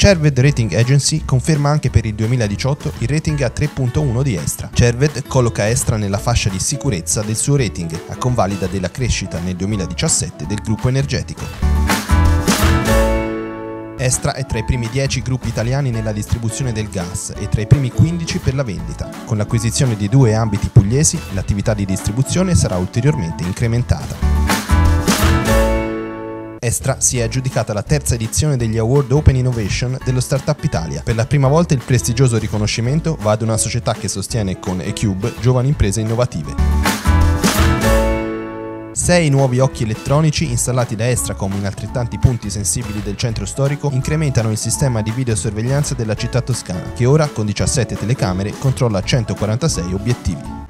Cerved Rating Agency conferma anche per il 2018 il rating a 3.1 di Estra. Cerved colloca Estra nella fascia di sicurezza del suo rating, a convalida della crescita nel 2017 del gruppo energetico. Estra è tra i primi 10 gruppi italiani nella distribuzione del gas e tra i primi 15 per la vendita. Con l'acquisizione di 2 ambiti pugliesi, l'attività di distribuzione sarà ulteriormente incrementata. Estra si è aggiudicata la terza edizione degli Award Open Innovation dello Startup Italia. Per la prima volta il prestigioso riconoscimento va ad una società che sostiene con eCube giovani imprese innovative. 6 nuovi occhi elettronici installati da Estracom in altrettanti punti sensibili del centro storico incrementano il sistema di videosorveglianza della città toscana, che ora, con 17 telecamere, controlla 146 obiettivi.